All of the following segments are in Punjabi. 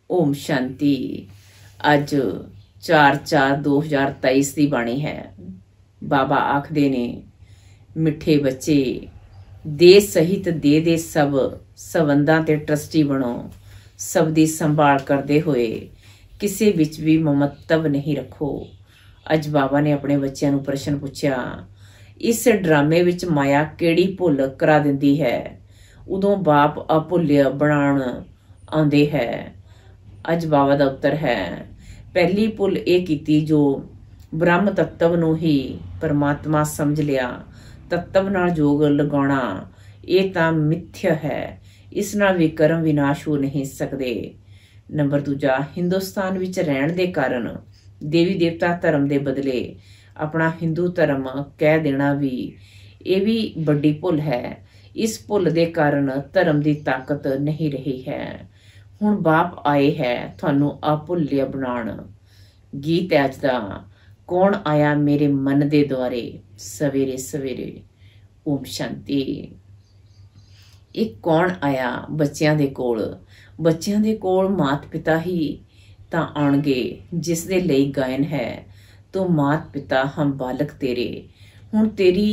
ओम शांति। अज 4/4/2023 की बाणी है। बाबा आखदे ने मिठे बच्चे दे सहित दे सब संबंधां ते ट्रस्टी बनो, सब दी संभाल करदे होए किसी विच भी ममत्व नहीं रखो। अज बाबा ने अपने बच्चों नूं प्रश्न पुछया, इस ड्रामे विच माया किहड़ी भुल करा दिंदी है। उदों बाप अभुल्य बनाउण आउंदे है। अज बाबा दा उत्तर है, पहली भुल ये कीती जो ब्रह्म तत्व नूं ही परमात्मा समझ लिया। तत्व नाल जोग लगाउणा ये तां मिथ्य है, इस नाल भी कर्म विनाश हो नहीं सकदे। नंबर दूजा, हिंदुस्तान विच रहण दे कारण देवी देवता धर्म दे बदले अपना हिंदू धर्म कह देना भी ये भी बड़ी भुल है। इस भुल दे कारण धर्म की ताकत नहीं रही है। हुण बाप आए है तुहानू अभुल्य बनाउण। गीत अज दा, कौन आया मेरे मन दे द्वारे सवेरे सवेरे। ओम शांति। एक कौन आया बच्चों दे कोल। बच्चों दे कोल मात पिता ही तां आउणगे जिस दे लई गायन है, तो मात पिता हम बालक तेरे। हुण तेरी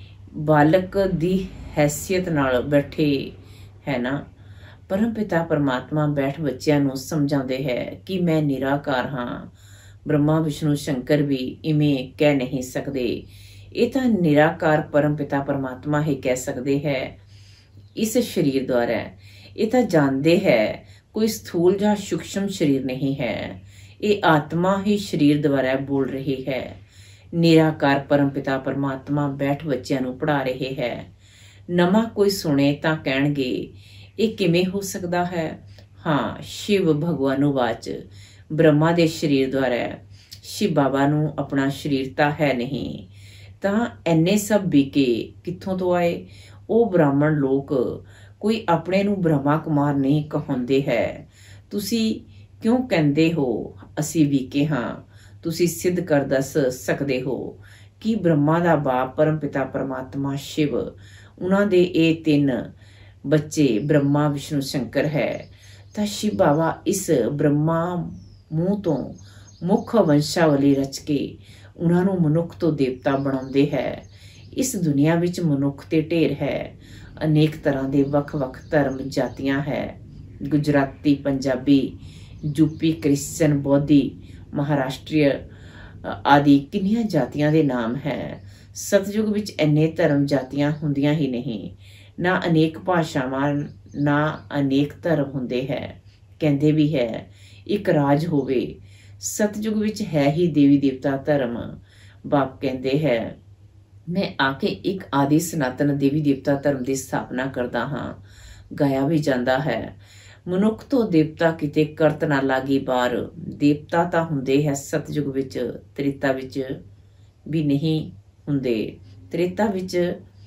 बालक दी हैसियत नाल बैठे है ना। परम पिता परमात्मा बैठ बच्चों नूं समझाउंदे है कि मैं निराकार हाँ। ब्रह्मा विष्णु शंकर भी इवें कह नहीं सकते। ये तां निराकार परम पिता परमात्मा ही कह सकते है इस शरीर द्वारा। ये तां जानते है कोई स्थूल या सूक्ष्म शरीर नहीं है, ये आत्मा ही शरीर द्वारा बोल रही है। निराकार परम पिता परमात्मा बैठ बच्चों नूं पढ़ा रहे है। नवा कोई सुने तां कहणगे ये किवें हो सकता है। हाँ, शिव भगवानुवाच ब्रह्मा दे शरीर द्वारा शिव बाबा नूं अपना शरीर तां है नहीं, तां इन्ने सब बीके कित्थों तो आए। वो ब्राह्मण लोग कोई अपने नूं ब्रह्मा कुमार नहीं कहाउंदे है। तुसी क्यों कहंदे हो असी बीके हाँ। तुसी सिद्ध कर दस सकदे हो कि ब्रह्मा दा बाप परम पिता परमात्मा शिव, उन्हां दे ये तीन बच्चे ब्रह्मा विष्णु शंकर है। तां शिव बाबा इस ब्रह्मा मूँह तो मुख वंशावली रच के उन्हां नूं मनुख तो देवता बनाउंदे है। इस दुनिया विच मनुख ते ढेर है। अनेक तरह के वख-वख धर्म जातियां है। गुजराती, पंजाबी, यूपी, क्रिश्चन, बौद्धी, महाराष्ट्रीय आदि किन्नियां जातियां दे नाम है। सतयुग विच इन्ने धर्म जातियां हुंदियां ही नहीं। ना अनेक भाषावां ना अनेक धर्म हुंदे है। कहंदे भी है एक राज होवे। सतयुग विच है ही देवी देवता धर्म। बाप कहंदे है मैं आके एक आदि सनातन देवी देवता धर्म की स्थापना करदा हाँ। गाया भी जाता है मनुख तो देवता किते करत ना लागी बार। देवता तां हुंदे है सतयुग विच, त्रेता विच भी नहीं हुंदे। त्रेता विच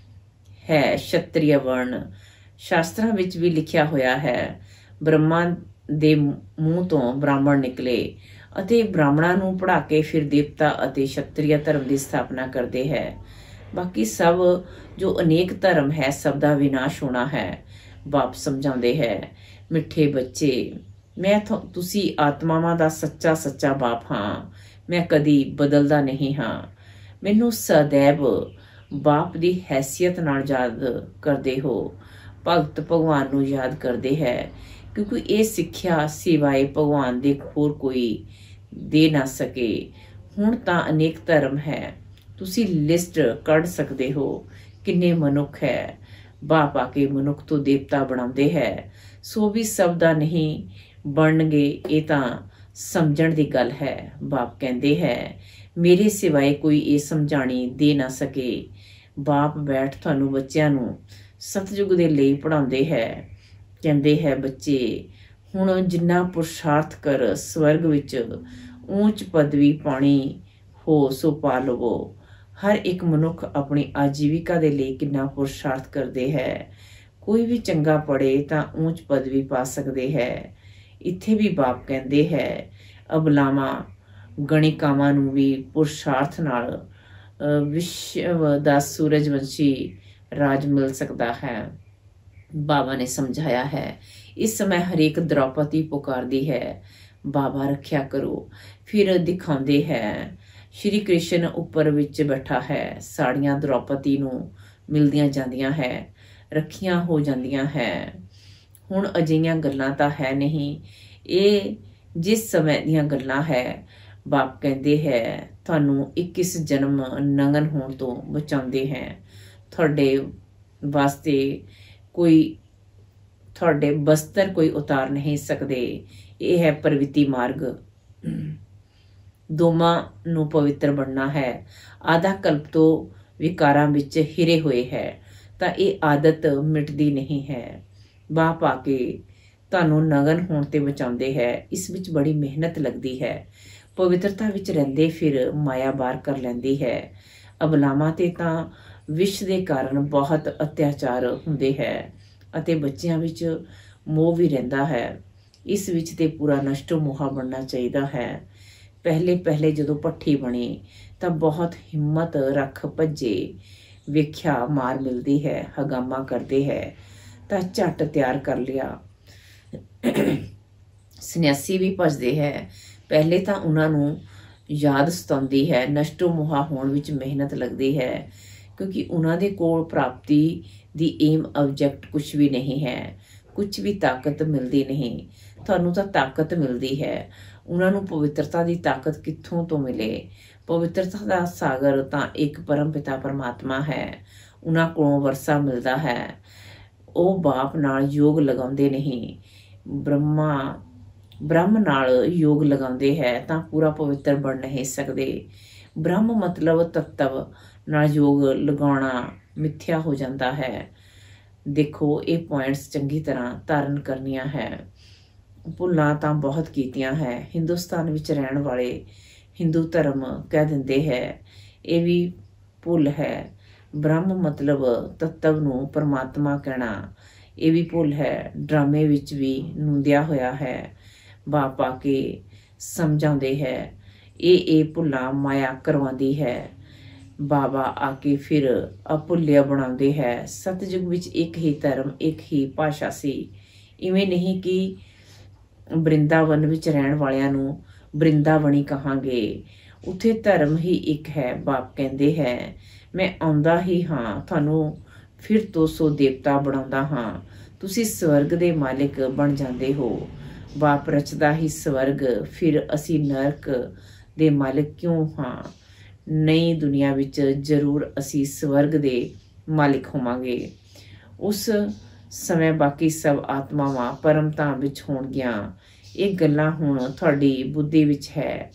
है क्षत्रिय वर्ण। शास्त्रां विच भी लिखिया होया है ब्रह्मा दे मूँह तो ब्राह्मण निकले अते ब्राह्मणां नूं पढ़ा के फिर देवता अते क्षत्रिय धर्म की स्थापना करते हैं। बाकी सब जो अनेक धर्म है सब दा विनाश होना है। बाप समझाउंदे है मिठे बच्चे मैं तुसी आत्मावां दा सच्चा सच्चा बाप हाँ। मैं कदी बदलदा नहीं हाँ। मैनू सदैव बाप दी हैसियत नाल याद करदे हो। भगत भगवान नूं याद करदे है क्योंकि ये सिक्ख्या सिवाय भगवान दे होर कोई दे ना सके। हुण तां अनेक धर्म है, तुसी लिस्ट कढ़ सकते हो किन्ने मनुख है। बाप आके मनुख तो देवता बनाउंदे है। सो भी सब दा नहीं बनणगे, ये तां समझण दी गल है। बाप कहंदे है मेरे सिवाय कोई ये समझाणी दे ना सके। बाप बैठ तुहानू बच्चों नूं सतयुग दे लई पढ़ाउंदे है। कहंदे है बच्चे हुण जिन्ना पुरुषार्थ कर स्वर्ग विच ऊंच पदवी पाणी हो सो पा लवो। हर एक मनुख अपनी आजीविका दे लई किन्ना पुरुषार्थ करते है। कोई भी चंगा पढ़े तां ऊंच पदवी पा सकते है। इत्थे भी बाप कहंदे है अबलावां गणिकावां नूं भी पुरुषार्थ नाल विश्व दा सूरजवंशी राज मिल सकता है। बाबा ने समझाया है इस समय हरेक द्रौपदी पुकारदी है, बाबा रखिया करो। फिर दिखाते हैं श्री कृष्ण उपर विच बैठा है, साड़ियां द्रौपदी नूं मिलदियां जांदियां है, रखियां हो जांदियां है। हुण अजिहियां गल्लां तां है नहीं, ये जिस समय दीयां गल्लां है। बाप कहते हैं तुहानूं 21 जन्म नंगन होण तो बचाउंदे हैं। तुहाडे वास्ते कोई तुहाडे बस्तर कोई उतार नहीं सकदे। ये है प्रवृत्ति मार्ग। दोवां नूं पवित्र बनना है। आधा कल्प तो विकारां विच हिरे हुए है, तां ये आदत मिटदी नहीं है। बाप आके तुहानूं नगन होण ते बचाउंदे है। इस विच बड़ी मेहनत लगदी है। पवित्रता विच रहिंदे फिर माया बार कर लैंदी है। अबलावां ते तां विश दे कारण बहुत अत्याचार हुंदे है ਅਤੇ ਬੱਚਿਆਂ ਵਿੱਚ ਮੋਹ ਵੀ ਰਹਿੰਦਾ ਹੈ। ਇਸ ਵਿੱਚ ਤੇ ਪੂਰਾ ਨਸ਼ਟੋ ਮੋਹਾ ਬਣਨਾ ਚਾਹੀਦਾ ਹੈ। ਪਹਿਲੇ ਜਦੋਂ ਭੱਠੀ ਬਣੀ ਤਾਂ ਬਹੁਤ ਹਿੰਮਤ ਰੱਖ ਭੱਜੇ, ਵੇਖਿਆ ਮਾਰ ਮਿਲਦੀ ਹੈ, ਹਗਾਮਾ ਕਰਦੇ ਹੈ ਤਾਂ ਝੱਟ ਤਿਆਰ ਕਰ ਲਿਆ। ਸੰਨਿਆਸੀ ਵੀ ਭੱਜਦੇ ਹੈ। ਪਹਿਲੇ ਤਾਂ ਉਹਨਾਂ ਨੂੰ ਯਾਦ ਸਤਾਉਂਦੀ ਹੈ, ਨਸ਼ਟੋ ਮੋਹਾ ਹੋਣ ਵਿੱਚ ਮਿਹਨਤ ਲੱਗਦੀ ਹੈ, ਕਿਉਂਕਿ ਉਹਨਾਂ ਦੇ ਕੋਲ ਪ੍ਰਾਪਤੀ ਦੀ ਏਮ ਆਬਜੈਕਟ ਕੁਛ ਵੀ ਨਹੀਂ ਹੈ, ਕੁਛ ਵੀ ਤਾਕਤ ਮਿਲਦੀ ਨਹੀਂ। ਤੁਹਾਨੂੰ ਤਾਂ ਤਾਕਤ ਮਿਲਦੀ ਹੈ, ਉਹਨਾਂ ਨੂੰ ਪਵਿੱਤਰਤਾ ਦੀ ਤਾਕਤ ਕਿੱਥੋਂ ਤੋਂ ਮਿਲੇ? ਪਵਿੱਤਰਤਾ ਦਾ ਸਾਗਰ ਤਾਂ ਇੱਕ ਪਰਮ ਪਿਤਾ ਪਰਮਾਤਮਾ ਹੈ, ਉਹਨਾਂ ਕੋਲੋਂ ਵਰਸਾ ਮਿਲਦਾ ਹੈ। ਉਹ ਬਾਪ ਨਾਲ ਯੋਗ ਲਗਾਉਂਦੇ ਨਹੀਂ, ਬ੍ਰਹਮ ਨਾਲ ਯੋਗ ਲਗਾਉਂਦੇ ਹੈ ਤਾਂ ਪੂਰਾ ਪਵਿੱਤਰ ਬਣ ਨਹੀਂ ਸਕਦੇ। ਬ੍ਰਹਮ ਮਤਲਬ ਤੱਤਵ ਨਾਲ ਯੋਗ ਲਗਾਉਣਾ ਮਿੱਥਿਆ ਹੋ ਜਾਂਦਾ ਹੈ। ਦੇਖੋ ਇਹ ਪੁਆਇੰਟਸ ਚੰਗੀ ਤਰ੍ਹਾਂ ਧਾਰਨ ਕਰਨੀਆਂ ਹੈ। ਭੁੱਲਾਂ ਤਾਂ ਬਹੁਤ ਕੀਤੀਆਂ ਹੈ। ਹਿੰਦੁਸਤਾਨ ਵਿੱਚ ਰਹਿਣ ਵਾਲੇ ਹਿੰਦੂ ਧਰਮ ਕਹਿ ਦਿੰਦੇ ਹੈ, ਇਹ ਵੀ ਭੁੱਲ ਹੈ। ਬ੍ਰਹਮ ਮਤਲਬ ਤੱਤਵ ਨੂੰ ਪਰਮਾਤਮਾ ਕਹਿਣਾ, ਇਹ ਵੀ ਭੁੱਲ ਹੈ। ਡਰਾਮੇ ਵਿੱਚ ਵੀ ਨੂੰਦਿਆ ਹੋਇਆ ਹੈ। ਬਾਪ ਆ ਕੇ ਸਮਝਾਉਂਦੇ ਹੈ, ਇਹ ਭੁੱਲਾਂ ਮਾਇਆ ਕਰਵਾਉਂਦੀ ਹੈ। ਬਾਬਾ ਆ ਕੇ ਫਿਰ ਅਭੁੱਲਿਆ ਬਣਾਉਂਦੇ ਹੈ। ਸਤਯੁਗ ਵਿੱਚ ਇੱਕ ਹੀ ਧਰਮ, ਇੱਕ ਹੀ ਭਾਸ਼ਾ ਸੀ। ਇਵੇਂ ਨਹੀਂ ਕਿ ਬ੍ਰਿੰਦਾਵਨ ਵਿੱਚ ਰਹਿਣ ਵਾਲਿਆਂ ਨੂੰ ਬ੍ਰਿੰਦਾਵਣੀ ਕਹਾਂਗੇ, ਉੱਥੇ ਧਰਮ ਹੀ ਇੱਕ ਹੈ। ਬਾਪ ਕਹਿੰਦੇ ਹੈ, ਮੈਂ ਆਉਂਦਾ ਹੀ ਹਾਂ, ਤੁਹਾਨੂੰ ਫਿਰ ਤੋਂ ਸੋ ਦੇਵਤਾ ਬਣਾਉਂਦਾ ਹਾਂ, ਤੁਸੀਂ ਸਵਰਗ ਦੇ ਮਾਲਿਕ ਬਣ ਜਾਂਦੇ ਹੋ। ਬਾਪ ਰਚਦਾ ਹੀ ਸਵਰਗ, ਫਿਰ ਅਸੀਂ ਨਰਕ ਦੇ ਮਾਲਿਕ ਕਿਉਂ ਹਾਂ? ਨਈ ਦੁਨੀਆ ਵਿੱਚ ਜ਼ਰੂਰ ਅਸੀਂ ਸਵਰਗ ਦੇ ਮਾਲਿਕ ਹੋਵਾਂਗੇ। ਉਸ ਸਮੇਂ ਬਾਕੀ ਸਭ ਆਤਮਾਵਾਂ ਪਰਮ ਧਾਮ ਵਿੱਚ ਹੋਣਗੀਆਂ। ਇਹ ਗੱਲਾਂ ਹੁਣ ਤੁਹਾਡੀ ਬੁੱਧੀ ਵਿੱਚ ਹੈ।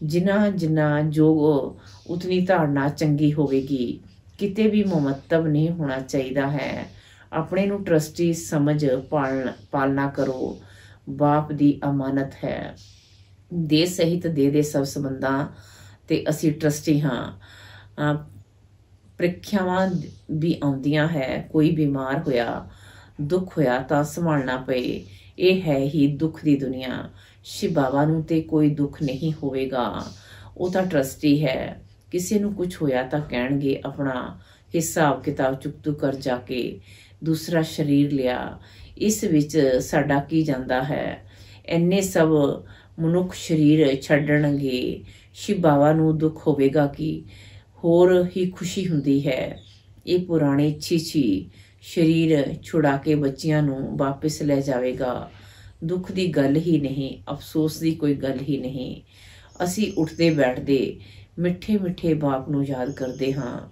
ਜਿੰਨਾ ਜੋਗ ਉਤਨੀ ਧਾਰਨਾ ਚੰਗੀ ਹੋਵੇਗੀ। ਕਿਤੇ ਵੀ ਮਮਤਵ ਨਹੀਂ ਹੋਣਾ ਚਾਹੀਦਾ ਹੈ। ਆਪਣੇ ਨੂੰ ਟਰਸਟੀ ਸਮਝ ਪਾਲਣਾ ਕਰੋ। ਬਾਪ ਦੀ ਅਮਾਨਤ ਹੈ। ਦੇ ਸਹਿਤ ਦੇ ਸਭ ਸੰਬੰਧਾਂ ਤੇ ਅਸੀਂ ਟਰਸਟੀ ਹਾਂ। ਪ੍ਰੀਖਿਆਵਾਂ ਵੀ ਆਉਂਦੀਆਂ ਹੈ। ਕੋਈ ਬਿਮਾਰ ਹੋਇਆ, ਦੁੱਖ ਹੋਇਆ ਤਾਂ ਸੰਭਾਲਣਾ ਪਏ। ਇਹ ਹੈ ਹੀ ਦੁੱਖ ਦੀ ਦੁਨੀਆ। ਸ਼ਿਵ ਬਾਬਾ ਨੂੰ ਤੇ ਕੋਈ ਦੁੱਖ ਨਹੀਂ ਹੋਵੇਗਾ, ਉਹ ਤਾਂ ਟਰਸਟੀ ਹੈ। ਕਿਸੇ ਨੂੰ ਕੁਝ ਹੋਇਆ ਤਾਂ ਕਹਿਣਗੇ ਆਪਣਾ ਹਿਸਾਬ ਕਿਤਾਬ ਚੁੱਕਤੂ ਕਰ ਜਾ ਕੇ ਦੂਸਰਾ ਸਰੀਰ ਲਿਆ। ਇਸ ਵਿੱਚ ਸਾਡਾ ਕੀ ਜਾਂਦਾ ਹੈ? ਇੰਨੇ ਸਭ ਮਨੁੱਖ ਸਰੀਰ ਛੱਡਣਗੇ, ਸ਼ਿਵ ਬਾਬਾ ਨੂੰ ਦੁੱਖ ਹੋਵੇਗਾ ਕਿ ਹੋਰ ਹੀ ਖੁਸ਼ੀ ਹੁੰਦੀ ਹੈ। ਇਹ ਪੁਰਾਣੇ ਛੀ ਸਰੀਰ ਛੁਡਾ ਕੇ ਬੱਚਿਆਂ ਨੂੰ ਵਾਪਿਸ ਲੈ ਜਾਵੇਗਾ। ਦੁੱਖ ਦੀ ਗੱਲ ਹੀ ਨਹੀਂ, ਅਫਸੋਸ ਦੀ ਕੋਈ ਗੱਲ ਹੀ ਨਹੀਂ। ਅਸੀਂ ਉੱਠਦੇ ਬੈਠਦੇ ਮਿੱਠੇ ਬਾਪ ਨੂੰ ਯਾਦ ਕਰਦੇ ਹਾਂ।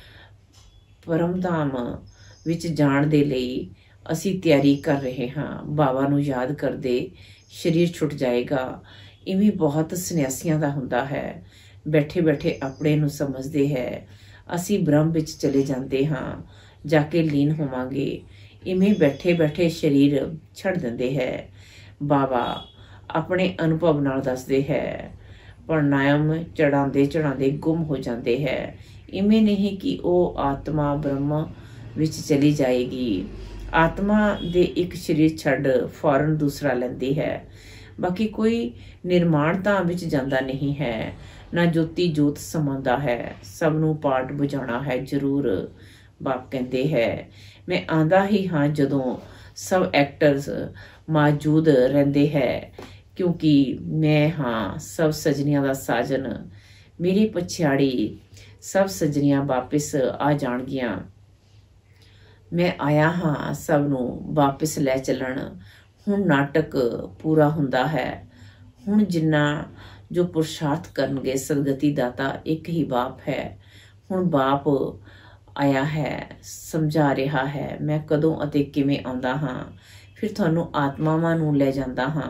ਪਰਮਧਾਮ ਵਿੱਚ ਜਾਣ ਦੇ ਲਈ ਅਸੀਂ ਤਿਆਰੀ ਕਰ ਰਹੇ ਹਾਂ। ਬਾਬਾ ਨੂੰ ਯਾਦ ਕਰਦੇ ਸਰੀਰ ਛੁੱਟ ਜਾਏਗਾ। ਇਵੇਂ ਬਹੁਤ ਸੰਨਿਆਸੀਆਂ ਦਾ ਹੁੰਦਾ ਹੈ। ਬੈਠੇ ਆਪਣੇ ਨੂੰ ਸਮਝਦੇ ਹੈ ਅਸੀਂ ਬ੍ਰਹਮ ਵਿੱਚ ਚਲੇ ਜਾਂਦੇ ਹਾਂ, ਜਾ ਕੇ ਲੀਨ ਹੋਵਾਂਗੇ। ਇਵੇਂ ਬੈਠੇ ਸਰੀਰ ਛੱਡ ਦਿੰਦੇ ਹੈ। ਬਾਬਾ ਆਪਣੇ ਅਨੁਭਵ ਨਾਲ ਦੱਸਦੇ ਹੈ। ਪ੍ਰਾਣਾਯਾਮ ਚੜਾਉਂਦੇ ਗੁੰਮ ਹੋ ਜਾਂਦੇ ਹੈ। ਇਵੇਂ ਨਹੀਂ ਕਿ ਉਹ ਆਤਮਾ ਬ੍ਰਹਮ ਵਿੱਚ ਚਲੀ ਜਾਏਗੀ। ਆਤਮਾ ਦੇ ਇੱਕ ਸਰੀਰ ਛੱਡ ਫੌਰਨ ਦੂਸਰਾ ਲੈਂਦੀ ਹੈ। ਬਾਕੀ ਕੋਈ ਨਿਰਮਾਣ ਤਾਂ ਵਿੱਚ ਜਾਂਦਾ ਨਹੀਂ ਹੈ, ਨਾ ਜੋਤੀ ਜੋਤ ਸਮਾਉਂਦਾ ਹੈ। ਸਭ ਨੂੰ ਪਾਠ ਬੁਝਾਉਣਾ ਹੈ ਜ਼ਰੂਰ। ਬਾਪ ਕਹਿੰਦੇ ਹੈ, ਮੈਂ ਆਂਦਾ ਹੀ ਹਾਂ ਜਦੋਂ सब एक्टर्स मौजूद रहंदे है, क्योंकि मैं हाँ सब सजनियां दा साजन। मेरी पछाड़ी सब सजनियां वापस आ जाणगियां। मैं आया हाँ सब नूं वापस लै चलन। हुण नाटक पूरा हुंदा है। हुण जिन्ना जो पुरुषार्थ करनगे सदगति दाता एक ही बाप है। हुण बाप आया है, समझा रहा है मैं कदों अते किवें आउंदा हां। फिर तुहानूं आत्मावां नूं लै जांदा हां।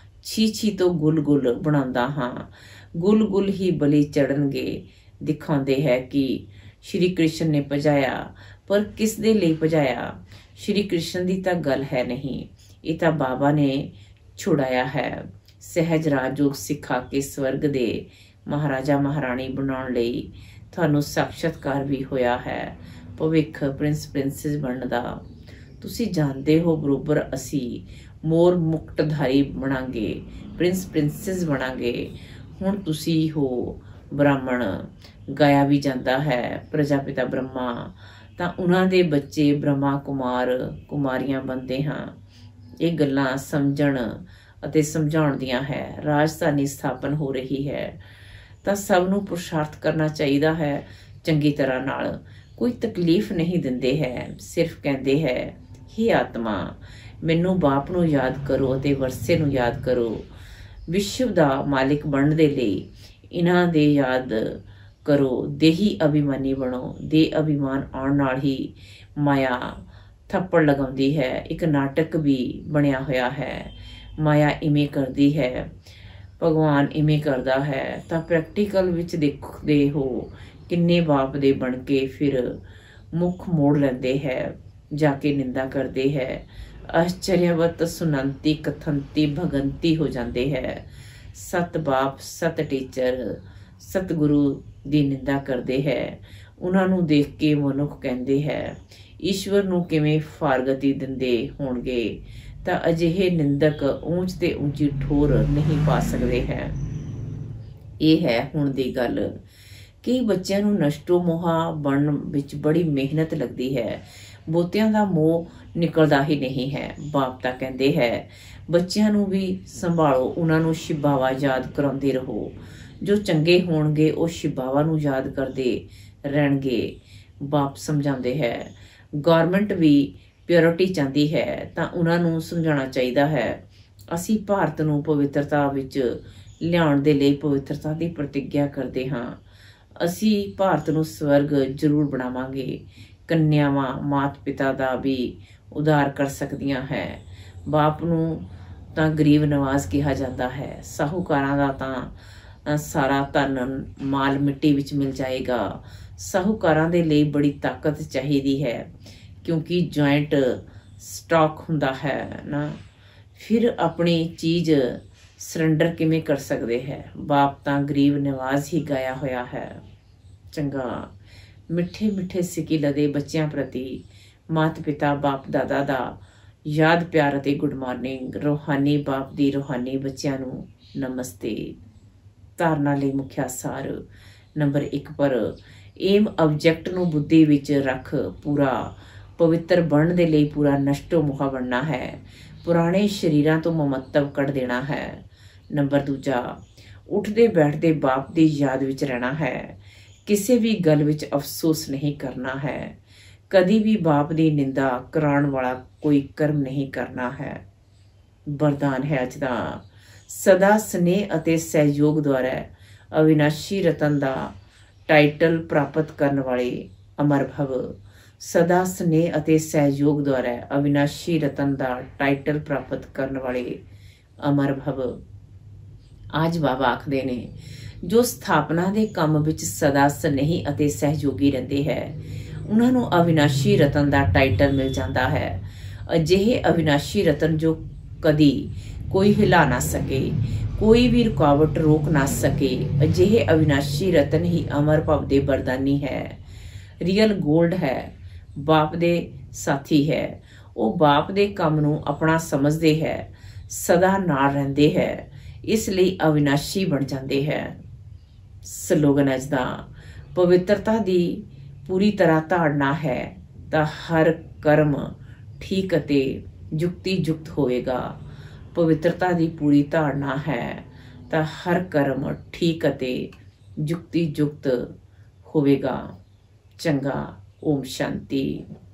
छी तो गुल गुल बनाउंदा हां। गुल गुल ही बलि चढ़नगे। दिखाउंदे है कि श्री कृष्ण ने भजाया, पर किस दे लई भजाया? श्री कृष्ण दी तां गल है नहीं, ये तां बाबा ने छुड़ाया है। सहज राजयोग सिखा के स्वर्ग दे महाराजा महाराणी बनाउण लई ਤੁਹਾਨੂੰ ਸਾਖਸ਼ਾਤਕਾਰ ਵੀ ਹੋਇਆ ਹੈ। ਭਵਿੱਖ ਪ੍ਰਿੰਸ ਪ੍ਰਿੰਸੈਸ ਬਣਨ ਦਾ ਤੁਸੀਂ ਜਾਣਦੇ ਹੋ। ਬਰੋਬਰ ਅਸੀਂ ਮੋਰ ਮੁਕਟਧਾਰੀ ਬਣਾਂਗੇ, ਪ੍ਰਿੰਸ ਪ੍ਰਿੰਸੈਸ ਬਣਾਂਗੇ। ਹੁਣ ਤੁਸੀਂ ਹੋ ਬ੍ਰਾਹਮਣ। ਗਾਇਆ ਵੀ ਜਾਂਦਾ ਹੈ ਪ੍ਰਜਾਪਿਤਾ ਬ੍ਰਹਮਾ, ਤਾਂ ਉਹਨਾਂ ਦੇ ਬੱਚੇ ਬ੍ਰਹਮਾ ਕੁਮਾਰ ਕੁਮਾਰੀਆਂ ਬਣਦੇ ਹਾਂ। ਇਹ ਗੱਲਾਂ ਸਮਝਣ ਅਤੇ ਸਮਝਾਉਣ ਦੀਆਂ ਹੈ। ਰਾਜਧਾਨੀ ਸਥਾਪਨ ਹੋ ਰਹੀ ਹੈ ਤਾਂ ਸਭ ਨੂੰ ਪੁਰਸ਼ਾਰਥ ਕਰਨਾ ਚਾਹੀਦਾ ਹੈ ਚੰਗੀ ਤਰ੍ਹਾਂ ਨਾਲ। ਕੋਈ ਤਕਲੀਫ ਨਹੀਂ ਦਿੰਦੇ ਹੈ, ਸਿਰਫ ਕਹਿੰਦੇ ਹੈ ਹੇ ਆਤਮਾ ਮੈਨੂੰ ਬਾਪ ਨੂੰ ਯਾਦ ਕਰੋ ਅਤੇ ਵਰਸੇ ਨੂੰ ਯਾਦ ਕਰੋ। ਵਿਸ਼ਵ ਦਾ ਮਾਲਿਕ ਬਣਨ ਦੇ ਲਈ ਇਹਨਾਂ ਦੇ ਯਾਦ ਕਰੋ। ਦੇਹੀ ਅਭਿਮਾਨੀ ਬਣੋ। ਦੇ ਅਭਿਮਾਨ ਆਉਣ ਨਾਲ ਹੀ ਮਾਇਆ ਥੱਪੜ ਲਗਾਉਂਦੀ ਹੈ। ਇੱਕ ਨਾਟਕ ਵੀ ਬਣਿਆ ਹੋਇਆ ਹੈ। ਮਾਇਆ ਇਵੇਂ ਕਰਦੀ ਹੈ, ਭਗਵਾਨ ਇਵੇਂ ਕਰਦਾ ਹੈ। ਤਾਂ ਪ੍ਰੈਕਟੀਕਲ ਵਿੱਚ ਦੇਖਦੇ ਹੋ ਕਿੰਨੇ ਬਾਪ ਦੇ ਬਣ ਕੇ ਫਿਰ ਮੁੱਖ ਮੋੜ ਲੈਂਦੇ ਹੈ, ਜਾ ਕੇ ਨਿੰਦਾ ਕਰਦੇ ਹੈ। ਆਸ਼ਚर्यवत ਸੁਨੰਤੀ ਕਥੰਤੀ ਭਗੰਤੀ ਹੋ ਜਾਂਦੇ ਹੈ। ਸਤ ਬਾਪ ਸਤ ਟੀਚਰ ਸਤਿਗੁਰੂ ਦੀ ਨਿੰਦਾ ਕਰਦੇ ਹੈ। ਉਹਨਾਂ ਨੂੰ ਦੇਖ ਕੇ ਮਨੁੱਖ ਕਹਿੰਦੇ ਹੈ ਈਸ਼ਵਰ ਨੂੰ ਕਿਵੇਂ ਫਾਰਗਤੀ ਦਿੰਦੇ ਹੋਣਗੇ। ਤਾਂ ਅਜਿਹੇ ਨਿੰਦਕ ਊਂਚ ਤੇ ਉੱਚੀ ਠੋਰ ਨਹੀਂ ਪਾ ਸਕਦੇ ਹੈ। ਇਹ ਹੈ ਹੁਣ ਦੀ ਗੱਲ। ਕਈ ਬੱਚਿਆਂ ਨੂੰ ਨਸ਼ਟੋ ਮੋਹਾ ਬਣਨ ਵਿੱਚ ਬੜੀ ਮਿਹਨਤ ਲੱਗਦੀ ਹੈ। ਬਹੁਤਿਆਂ ਦਾ ਮੋਹ ਨਿਕਲਦਾ ਹੀ ਨਹੀਂ ਹੈ। ਬਾਪ ਤਾਂ ਕਹਿੰਦੇ ਹੈ ਬੱਚਿਆਂ ਨੂੰ ਵੀ ਸੰਭਾਲੋ, ਉਹਨਾਂ ਨੂੰ ਸ਼ਿਬਾਵਾ ਯਾਦ ਕਰਾਉਂਦੇ ਰਹੋ। ਜੋ ਚੰਗੇ ਹੋਣਗੇ ਉਹ ਸ਼ਿਬਾਵਾ ਨੂੰ ਯਾਦ ਕਰਦੇ ਰਹਿਣਗੇ। ਬਾਪ ਸਮਝਾਉਂਦੇ ਹੈ ਗੌਰਮੈਂਟ ਵੀ ਪਿਓਰਿਟੀ ਚਾਹੁੰਦੀ ਹੈ ਤਾਂ ਉਹਨਾਂ ਨੂੰ ਸਮਝਾਉਣਾ ਚਾਹੀਦਾ ਹੈ। ਅਸੀਂ ਭਾਰਤ ਨੂੰ ਪਵਿੱਤਰਤਾ ਵਿੱਚ ਲਿਆਉਣ ਦੇ ਲਈ ਪਵਿੱਤਰਤਾ ਦੀ ਪ੍ਰਤਿੱਗਿਆ ਕਰਦੇ ਹਾਂ। ਅਸੀਂ ਭਾਰਤ ਨੂੰ ਸਵਰਗ ਜ਼ਰੂਰ ਬਣਾਵਾਂਗੇ। ਕੰਨਿਆਵਾਂ ਮਾਤ ਪਿਤਾ ਦਾ ਵੀ ਉਧਾਰ ਕਰ ਸਕਦੀਆਂ ਹੈ। ਬਾਪ ਨੂੰ ਤਾਂ ਗਰੀਬ ਨਵਾਜ਼ ਕਿਹਾ ਜਾਂਦਾ ਹੈ। ਸਾਹੂਕਾਰਾਂ ਦਾ ਤਾਂ ਸਾਰਾ ਧਨ ਮਾਲ ਮਿੱਟੀ ਵਿੱਚ ਮਿਲ ਜਾਏਗਾ। ਸਾਹੂਕਾਰਾਂ ਦੇ ਲਈ ਬੜੀ ਤਾਕਤ ਚਾਹੀਦੀ ਹੈ, ਕਿਉਂਕਿ ਜੁਆਇੰਟ ਸਟਾਕ ਹੁੰਦਾ ਹੈ ਨਾ। ਫਿਰ ਆਪਣੀ ਚੀਜ਼ ਸਰੈਂਡਰ ਕਿਵੇਂ ਕਰ ਸਕਦੇ ਹੈ? ਬਾਪ ਤਾਂ ਗਰੀਬ ਨਵਾਜ਼ ਹੀ ਗਾਇਆ ਹੋਇਆ ਹੈ। ਚੰਗਾ ਮਿੱਠੇ ਮਿੱਠੇ ਸਿੱਕੀ ਲਦੇ ਬੱਚਿਆਂ ਪ੍ਰਤੀ ਮਾਤ ਪਿਤਾ ਬਾਪ ਦਾਦਾ ਦਾ ਯਾਦ ਪਿਆਰ ਅਤੇ ਗੁੱਡ ਮਾਰਨਿੰਗ। ਰੂਹਾਨੀ ਬਾਪ ਦੀ ਰੂਹਾਨੀ ਬੱਚਿਆਂ ਨੂੰ ਨਮਸਤੇ। ਧਾਰਨਾ ਲਈ ਮੁੱਖ ਸਾਰ ਨੰਬਰ 1 ਪਰ ਏਮ ਆਬਜੈਕਟ ਨੂੰ ਬੁੱਧੀ ਵਿੱਚ ਰੱਖ ਪੂਰਾ ਪਵਿੱਤਰ ਬਣਨ ਦੇ ਲਈ ਪੂਰਾ ਨਸ਼ਟੋ ਮੁਹਾ ਬਣਨਾ ਹੈ। ਪੁਰਾਣੇ ਸਰੀਰਾਂ ਤੋਂ ਮਮਤਵ ਕੱਢ ਦੇਣਾ ਹੈ। ਨੰਬਰ 2 ਉੱਠਦੇ ਬੈਠਦੇ ਬਾਪ ਦੀ ਯਾਦ ਵਿੱਚ ਰਹਿਣਾ ਹੈ। ਕਿਸੇ ਵੀ ਗੱਲ ਵਿੱਚ ਅਫਸੋਸ ਨਹੀਂ ਕਰਨਾ ਹੈ। ਕਦੀ ਵੀ ਬਾਪ ਦੀ ਨਿੰਦਾ ਕਰਾਉਣ ਵਾਲਾ ਕੋਈ ਕਰਮ ਨਹੀਂ ਕਰਨਾ ਹੈ। ਵਰਦਾਨ ਹੈ ਅੱਜ ਦਾ। ਸਦਾ ਸਨੇਹ ਅਤੇ ਸਹਿਯੋਗ ਦੁਆਰਾ ਅਵਿਨਾਸ਼ੀ ਰਤਨ ਦਾ ਟਾਈਟਲ ਪ੍ਰਾਪਤ ਕਰਨ ਵਾਲੇ ਅਮਰ ਭਵ। ਸਦਾ ਸਨੇਹ ਅਤੇ ਸਹਿਯੋਗ ਦੁਆਰਾ ਅਵਿਨਾਸ਼ੀ ਰਤਨ ਦਾ ਟਾਈਟਲ ਪ੍ਰਾਪਤ ਕਰਨ ਵਾਲੇ ਅਮਰ ਭਵ। ਅੱਜ ਬਾਬਾ ਆਖਦੇ ਨੇ ਜੋ ਸਥਾਪਨਾ ਦੇ ਕੰਮ ਵਿੱਚ ਸਦਾ ਸਨੇਹੀ ਅਤੇ ਸਹਿਯੋਗੀ ਰਹਿੰਦੇ ਹੈ ਉਹਨਾਂ ਨੂੰ ਅਵਿਨਾਸ਼ੀ ਰਤਨ ਦਾ ਟਾਈਟਲ ਮਿਲ ਜਾਂਦਾ ਹੈ। ਅਜਿਹੇ ਅਵਿਨਾਸ਼ੀ ਰਤਨ ਜੋ ਕਦੀ ਕੋਈ ਹਿਲਾ ਨਾ ਸਕੇ, ਕੋਈ ਵੀ ਰੁਕਾਵਟ ਰੋਕ ਨਾ ਸਕੇ, ਅਜਿਹੇ ਅਵਿਨਾਸ਼ੀ ਰਤਨ ਹੀ ਅਮਰ ਭਵ ਦੇ ਵਰਦਾਨੀ ਹੈ। ਰੀਅਲ ਗੋਲਡ ਹੈ, ਬਾਪ ਦੇ ਸਾਥੀ ਹੈ। ਉਹ ਬਾਪ ਦੇ ਕੰਮ ਨੂੰ ਆਪਣਾ ਸਮਝਦੇ ਹੈ, ਸਦਾ ਨਾਲ ਰਹਿੰਦੇ ਹੈ, ਇਸ ਲਈ ਅਵਿਨਾਸ਼ੀ ਬਣ ਜਾਂਦੇ ਹੈ। ਸਲੋਗਨ ਅੱਜ ਦਾ। ਪਵਿੱਤਰਤਾ ਦੀ ਪੂਰੀ ਤਰ੍ਹਾਂ ਧਾਰਨਾ ਹੈ ਤਾਂ ਹਰ ਕਰਮ ਠੀਕ ਅਤੇ ਜੁਗਤੀ ਜੁਗਤ ਹੋਵੇਗਾ। ਪਵਿੱਤਰਤਾ ਦੀ ਪੂਰੀ ਧਾਰਨਾ ਹੈ ਤਾਂ ਹਰ ਕਰਮ ਠੀਕ ਅਤੇ ਜੁਗਤੀ ਜੁਗਤ ਹੋਵੇਗਾ। ਚੰਗਾ। ਓਮ ਸ਼ਾਂਤੀ।